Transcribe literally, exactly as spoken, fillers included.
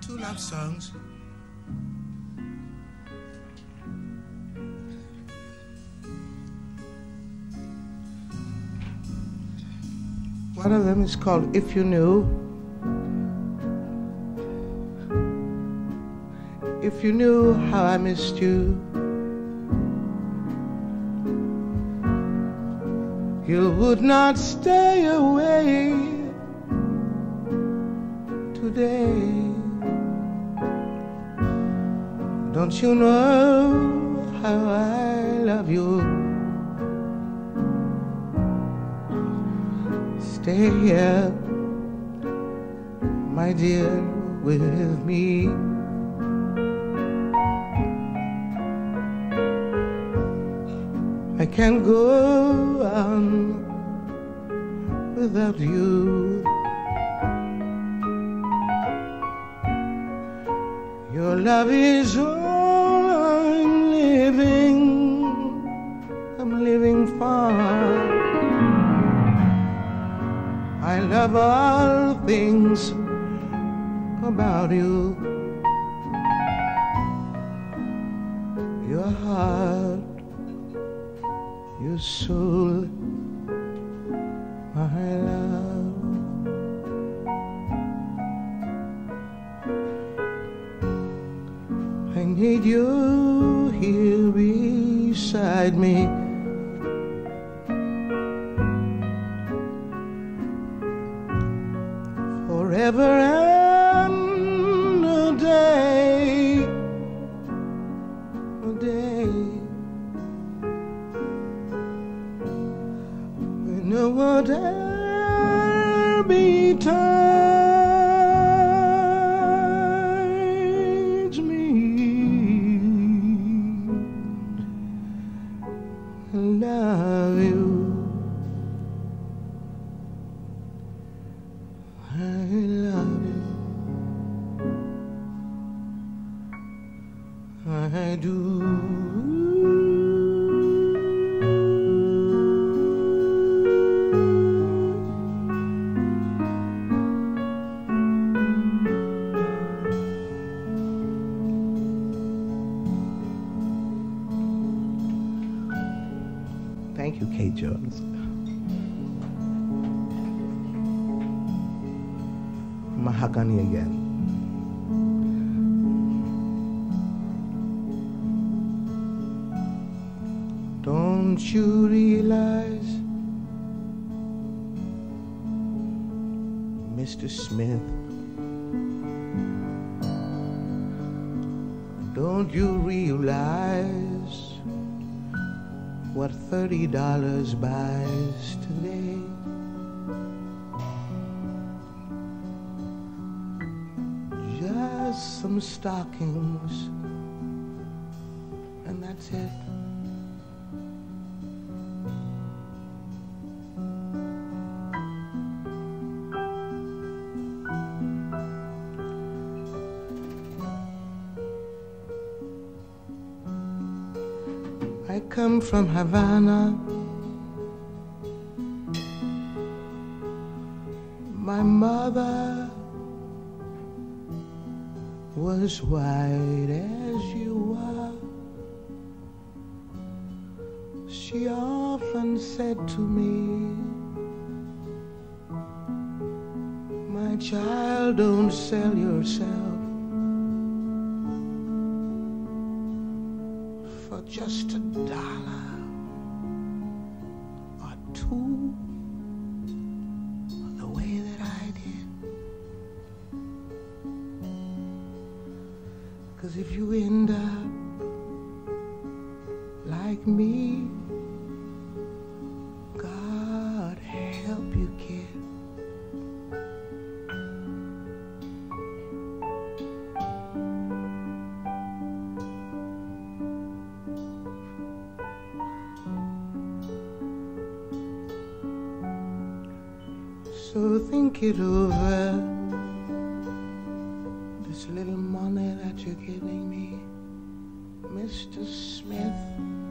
two love songs. One of them is called If You Knew. If you knew how I missed you, you would not stay away today. Don't you know how I love you? Stay here, my dear, with me. I can't go on without you. Your love is all I'm living, I'm living for. I love all things about you. Your heart, your soul, my love. I need you here beside me. Forever and a day, a day. No one ever besides me. I love you. I love you. I do. Thank you, Kate Jones. Mahogany again. Don't you realize, Mister Smith, don't you realize what thirty dollars buys today? Just some stockings, and that's it. I come from Havana. My mother was white as you are. She often said to me, my child, don't sell yourself for just a dollar or two the way that I did. 'Cause if you end up like me, God help you, kid. So think it over, this little money that you're giving me, Mister Smith.